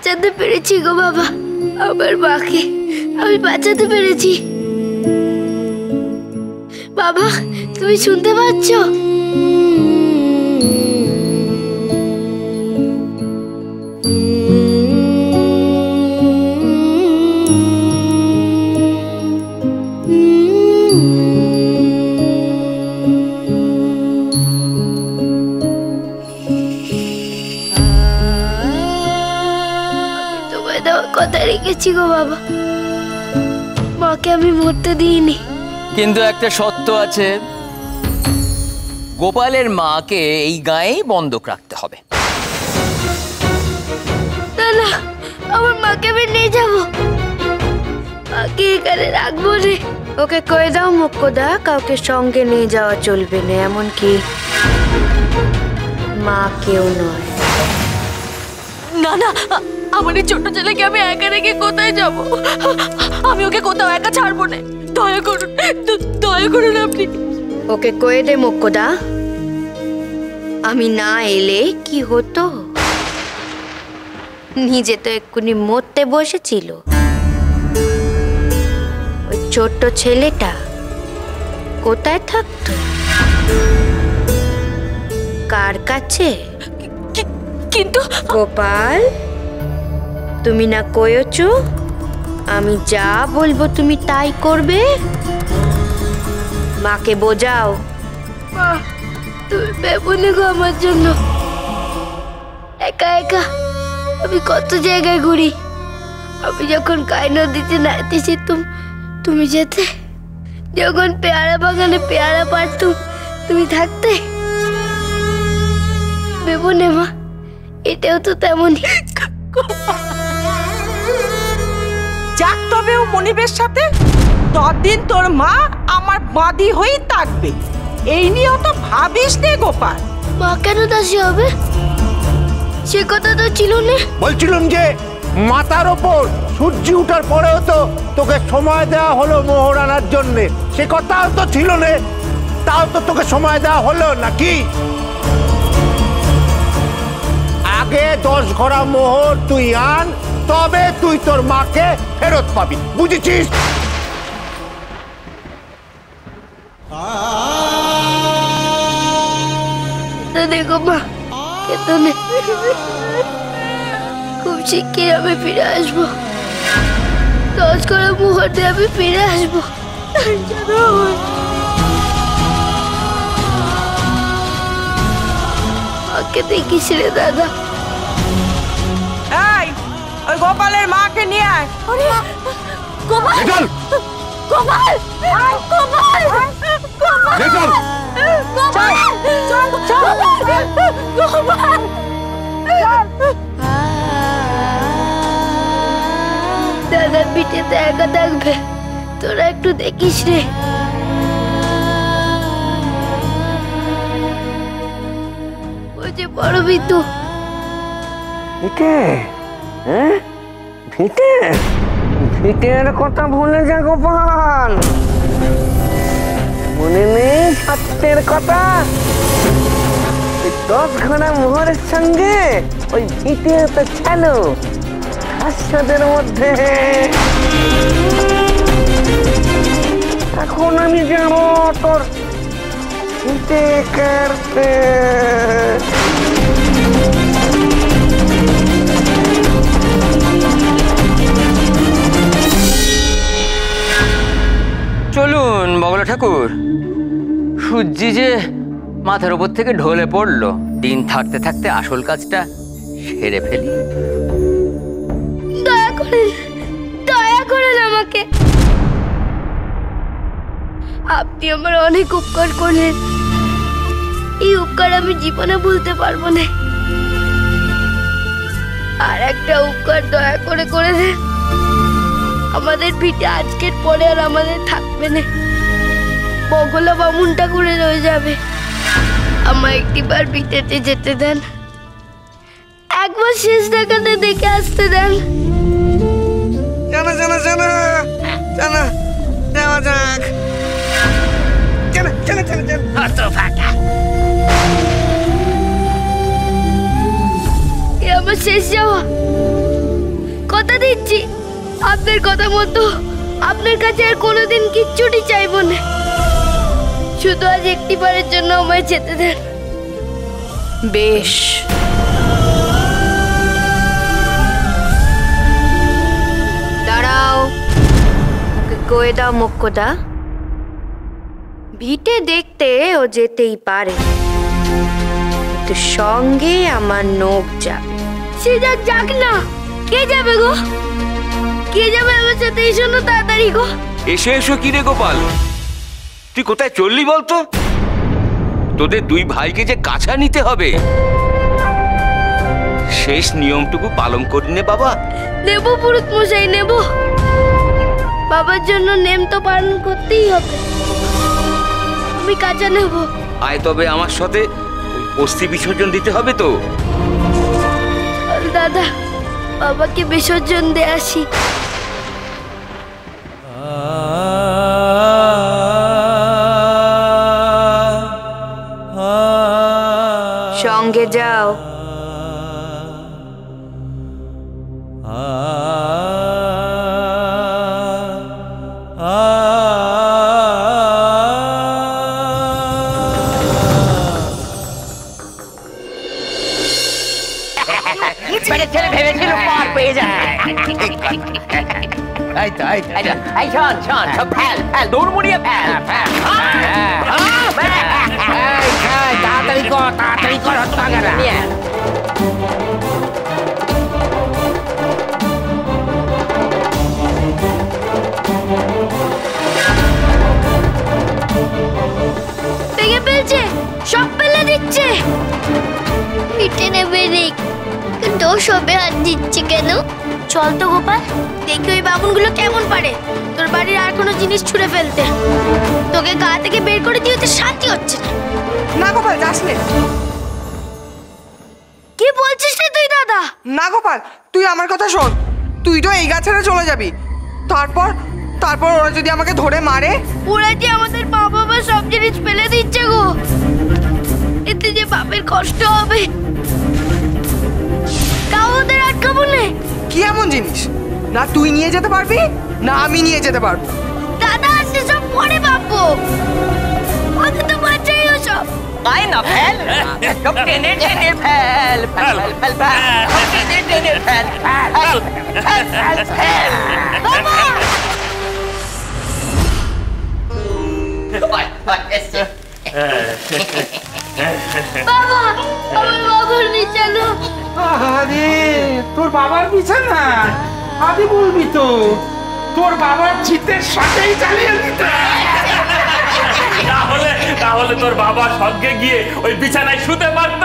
বাঁচাতে পেরেছি গো বাবা, আমার মাকে আমি বাঁচাতে পেরেছি। বাবা তুমি শুনতে পাচ্ছ? কথা রেখেছি গো বাবা, মাকে আমি মরতে দিইনি। কিন্তু একটা সত্য আছে, গোপালের মাকে এই গায়েই বন্ধক রাখতে হবে। না না, আমার মাকে আমি নিয়ে যাবো, মাকে এখানে রাখবো রে। ওকে কয়ে দাও মুখ্যদা, কাউকে সঙ্গে নিয়ে যাওয়া চলবে না, এমনকি মা কেউ নয়। না না, আমার এই ছোট্ট ছেলেকে আমি একা রেখে কোথায় যাব? আমি ওকে কোথাও একা ছাড়বো না, দয়া করুন, দয়া করুন আপনি। ওকে কয়ে দে মুখ্যদা, আমি না এলে কি হতো? নিজে তো এক্ষুনি মরতে বসেছিল, ওই ছোট্ট ছেলেটা কোথায় থাকতো? কার কাছে? কিন্তু গোপাল, তুমি না কয়েছো আমি যা বলবো তুমি তাই করবে? মাকে বোঝাও। মা তুমি ভেবো না গো আমার জন্য, একা একা আমি কত জায়গায় ঘুরি। আমি যখন কাই নদীতে নাইতে যেতাম তুমি যেতে, যখন পেয়ারা বাগানে পেয়ারা পাড়তুম তুমি থাকতে। ভেবো না মা, এটাও তো তেমনই। যাক তবে ও মনিবের সাথে, ততদিন তোর মা আমার বাদী হয়েই থাকবে, এই নিয়েও তো ভাবিস নে গোপাল। মা কেন দাসী হবে? সে কথা তো ছিল না। বলছিলাম যে মাথার ওপর সূর্য উঠার পরেও তো তোকে সময় দেওয়া হলো মোহর আনার জন্যে, সে কথাও তো ছিল না, তাও তো তোকে সময় দেওয়া হলো নাকি? আগে 10 ঘোড়া মোহর তুই আন, তবে তুই তোর মাকে ফেরত পাবি, বুঝেছিস? দেখো মা, কেতো নে, খুব শিগগির আমি ফিরে আসবো, 10 ঘোড়া মোহর দিয়ে আমি ফিরে আসবো। মাকে দেখিস রে দাদা। এই ওই গোপালের মাকে নিয়ে আয়। গোপাল, গোপাল, গোপাল, গোপাল, গোপাল। দাদার পিঠেতে একা থাকবে, তোরা একটু দেখিস রে। ওই যে বড় বিতু। ভিটের কথা ভুলে যা গোপাল, মনে নেই সত্যের কথা? 10 ঘোড়া মোহরের সঙ্গে ওই ভিটে তো ছিল হাস্যদের মধ্যে। এখন আমি যাবো তোর ভিটে কাটতে। চলুন বগলা ঠাকুর, সূর্যি যে মাথার উপর থেকে ঢলে পড়লো, দিন থাকতে থাকতে আসল কাজটা সেরে ফেলি। দয়া করেন আমাকে, আপনি আমার অনেক উপকার করলেন, এই উপকার আমি জীবনে ভুলতে পারবো না। আর একটা উপকার দয়া করে করে দেন, আমাদের ভিটে আজকের পরে আর আমাদের থাকবে না, বগলা বামুনটা করে রয়ে যাবে। আমার একটিবার ভিটেতে যেতে দেন, একবার শেষ দেখাতে দেখে আসতে দেন। জানা জানা জানা জানা যাওয়া যাক। জানা জানা জানা জানা এ আমার শেষ যাওয়া, কথা দিচ্ছি, আপনার কথা মতো আপনার কাছে আর কোনোদিন কিচ্ছুটি চাইবো না। শুধু আজ একটি বারের জন্য আমায় যেতে দেন। বেশ, দাঁড়াও, ওকে কয়ে দাও মোক্ষদা, ভিটে দেখতে ও যেতেই পারে, কিন্তু সঙ্গে আমার নোক যাবে। সে যাক না, কে যাবে গো? কে যাবে আমার সাথে? এসো না তাড়াতাড়ি গো। এসো এসো, কি রে গোপাল, তুই কোথায় চললি বলতো? তোদের দুই ভাইকে যে কাছা নিতে হবে, শেষ নিয়মটুকু পালন করি নে বাবা। নেবো পুরুত মশাই, নেবো। বাবার জন্য নেম তো পালন করতেই হবে। আমি কাজা নেব। আয় তবে আমার সাথে, অস্থি বিসর্জন দিতে হবে তো। দাদা, বাবাকে বিসর্জন দিয়ে আসি। সঙ্গে যাও। ছেলে ভেবেছিল পার পেয়ে যায়। এই শোন শোন, সব ফেল ফেল, দৌড় মুড়িয়ে ফেল ফেল। তাড়াতাড়ি কর, তাড়াতাড়ি কর, হতভাগারা নিয়ে। ভেঙে ফেলছে, সব ফেলে দিচ্ছে। পিঠে নেবে রে, দোষ হবে হাত দিচ্ছে কেন? চল তো গোপাল, দেখি ওই বামুনগুলো কেমন পারে তোর বাড়ির আর কোনো জিনিস ছুঁড়ে ফেলতে। তোকে গা থেকে বের করে দিতে শান্তি হচ্ছে না। না গোপাল, যাস নে। কি বলছিস রে তুই দাদা? না গোপাল, তুই আমার কথা শোন। তুই তো এই গাছেরা চলে যাবি, তারপর তারপর ওরা যদি আমাকে ধরে মারে? ওরা যে আমাদের মা বাবা সব জিনিস ফেলে দিচ্ছে গো, এতে যে বাপের কষ্ট হবে। তাও ওদের আটকাবো না। কি এমন জিনিস না তুই নিয়ে যেতে পারবি, না আমি নিয়ে যেতে পারবো? দাদা, সেসব পরে ভাববো, ওকে তো বাঁচাই ওসব। আয় না, ফেল সব, টেনে টেনে ফেল ফেল ফেল ফেল, টেনে টেনে ফেল ফেল ফেল ফেল ফেল। বাবা, আমার বাবার বিছানা। আরে তোর বাবার বিছানা? আরে বলবি তো, তোর বাবার চিতের সাথেই চালিয়ে দিতে। তাহলে তোর বাবার সঙ্গে গিয়ে ওই বিছানায় শুতে পারত।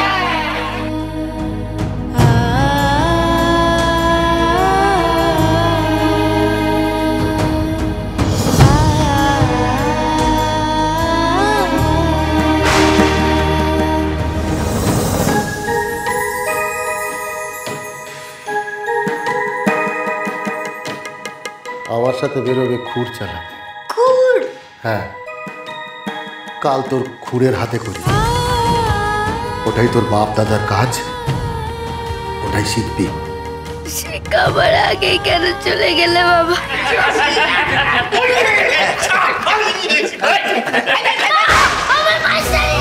আমার সাথে বেরোবে খুর চালাতে। খুর? হ্যাঁ, কাল তোর খুরের হাতে করি। ওটাই তোর বাপ দাদার কাজ, ওটাই শিখবি। শেখাবার আগেই কেন চলে গেলে বাবা? আমার মাস্টারি।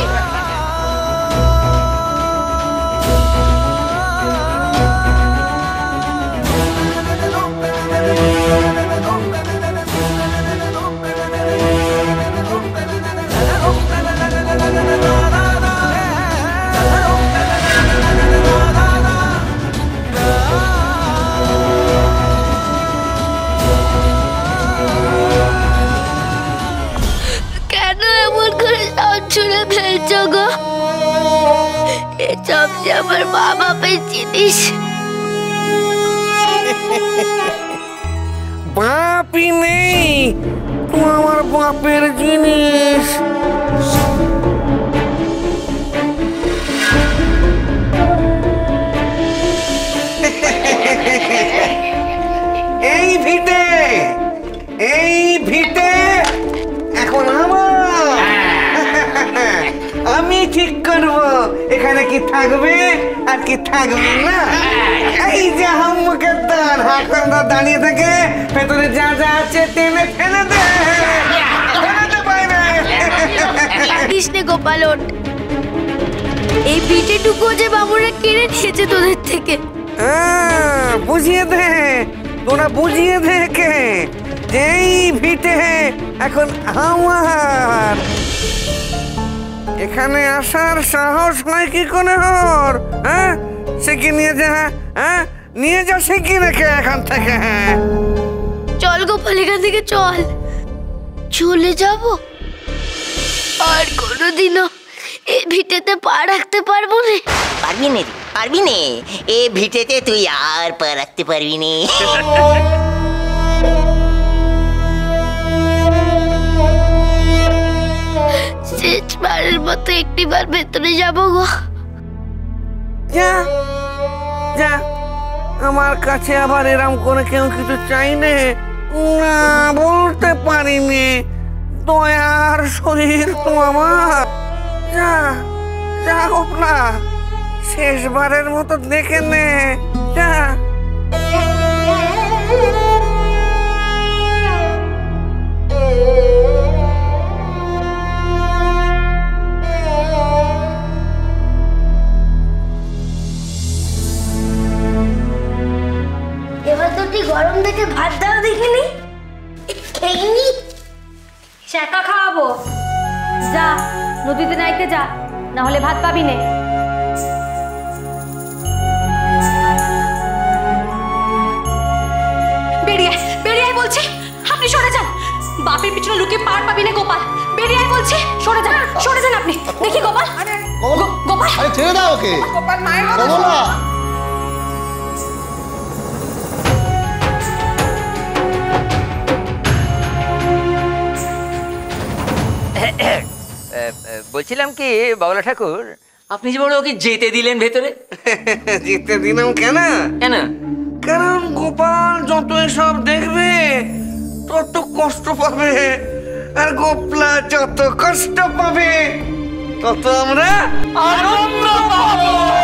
কেন এমন করে সব ছুঁড়ে ফেলছো গো? এসব যে আমার মা বাপের জিনিস। বাপই নেই, তুই আমার বাপের জিনিস। এই ভিটে, এই ভিটে এখন আমার। আমি ঠিক করব এখানে কি থাকবে আর কি থাকবে না। এই যে হাম্মুকের দান দোকানদার দাঁড়িয়ে থেকে ভেতরে যা যা আছে টেনে ফেলে দে, ফেলে দে বাইরে। লাগিস নে গোপাল, ওঠ। এই ভিটেটুকু যে বাবুরা কেড়ে নিয়েছে তোদের থেকে। বুঝিয়ে দে, তোরা বুঝিয়ে দে কে এই ভিটে এখন আমার। এখানে আসার সাহস হয় কি করে ওর? হ্যাঁ, সে কি নিয়ে যা, হ্যাঁ নিয়ে যা সে কি রেখে এখান থেকে। চল গোপাল, এখান থেকে চল। চলে যাব, আর কোনোদিনও এই ভিটেতে পা রাখতে পারবো না। পারবি নে রে, পারবি নে, এ ভিটেতে তুই আর পা রাখতে পারবি নে। শেষবারের মতো একটিবার ভেতরে যাব গো। যা যা, আমার কাছে আবার এরম করে কেউ কিছু চাই না, বলতে পারিনি। দয়ার শরীর তো আমার। যা যা গোপলা, শেষবারের মতো দেখে নে, যা। এবার তো তুই গরম দেখে ভাত দাও দেখিনি, খেইনি। শাকা খাওয়াবো, যা নদীতে নাইতে যা, না হলে ভাত পাবি নে। বেরিয়ে বেরিয়ে বলছি, আপনি সরে যান। বাপের পিছনে লুকিয়ে পার পাবি না গোপাল, বেরিয়ে বলছি, সরে যান, সরে যান আপনি। দেখি গোপাল, গোপাল আরে ছেড়ে দাও ওকে। গোপাল মায়ের কমলা, বলছিলাম কি বাবলা ঠাকুর, আপনি যে বড় ওকে যেতে দিলেন ভেতরে? যেতে দিলাম কেন? কেন? কারণ গোপাল যত এসব দেখবে তত কষ্ট পাবে, আর গোপলা যত কষ্ট পাবে তত আমরা আনন্দ পাবো।